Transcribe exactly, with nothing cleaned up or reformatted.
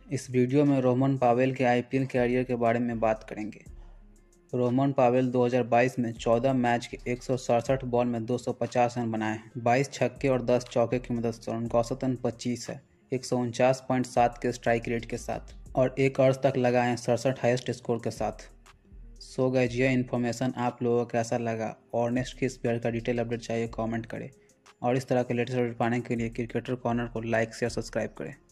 इस वीडियो में Rovman Powell के आईपीएल कैरियर के बारे में बात करेंगे। रोहमन पावेल दो हज़ार बाईस में चौदह मैच के एक सौ सड़सठ बॉल में दो सौ पचास रन बनाए हैं। बाईस छक्के और दस चौके की मदद से उनका औसतन पच्चीस है, एक सौ उनचास पॉइंट सात के स्ट्राइक रेट के साथ, और एक अर्ध तक लगाए हैं सड़सठ हाईएस्ट स्कोर के साथ। सो गाइस, यह इन्फॉर्मेशन आप लोगों को कैसा लगा और नेक्स्ट किस प्लेयर का डिटेल अपडेट चाहिए कमेंट करें, और इस तरह के लेटेस्ट अपडेट पाने के लिए क्रिकेटर कॉर्नर को लाइक शेयर सब्सक्राइब करें।